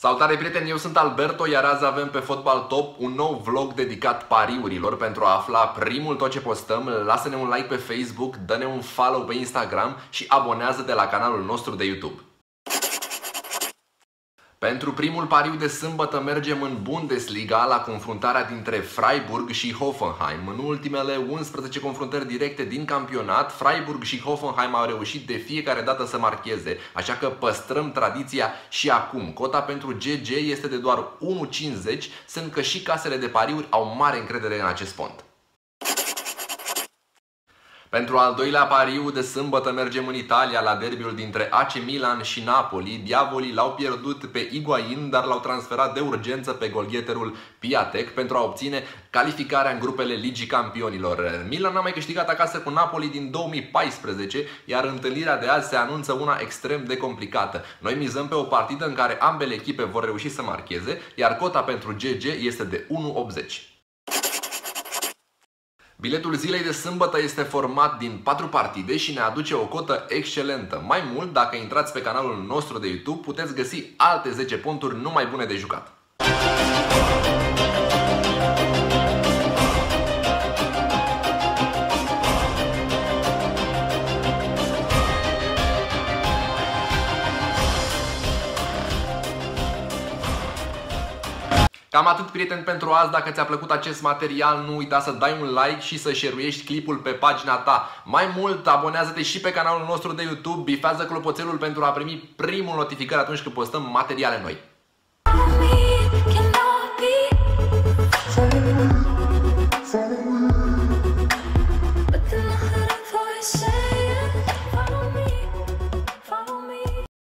Salutare prieteni, eu sunt Alberto, iar azi avem pe Fotbal Top un nou vlog dedicat pariurilor. Pentru a afla primul tot ce postăm, lasă-ne un like pe Facebook, dă-ne un follow pe Instagram și abonează-te la canalul nostru de YouTube. Pentru primul pariu de sâmbătă mergem în Bundesliga la confruntarea dintre Freiburg și Hoffenheim. În ultimele 11 confruntări directe din campionat, Freiburg și Hoffenheim au reușit de fiecare dată să marcheze, așa că păstrăm tradiția și acum. Cota pentru GG este de doar 1,50, semn că și casele de pariuri au mare încredere în acest pont. Pentru al doilea pariu de sâmbătă mergem în Italia la derbiul dintre AC Milan și Napoli. Diavolii l-au pierdut pe Higuain, dar l-au transferat de urgență pe golgheterul Piatek pentru a obține calificarea în grupele Ligii Campionilor. Milan n-a mai câștigat acasă cu Napoli din 2014, iar întâlnirea de azi se anunță una extrem de complicată. Noi mizăm pe o partidă în care ambele echipe vor reuși să marcheze, iar cota pentru GG este de 1,80. Biletul zilei de sâmbătă este format din 4 partide și ne aduce o cotă excelentă. Mai mult, dacă intrați pe canalul nostru de YouTube, puteți găsi alte 10 ponturi numai bune de jucat. Cam atât, prieteni, pentru azi. Dacă ți-a plăcut acest material, nu uita să dai un like și să share-uiești clipul pe pagina ta. Mai mult, abonează-te și pe canalul nostru de YouTube, bifează clopoțelul pentru a primi primul notificare atunci când postăm materiale noi.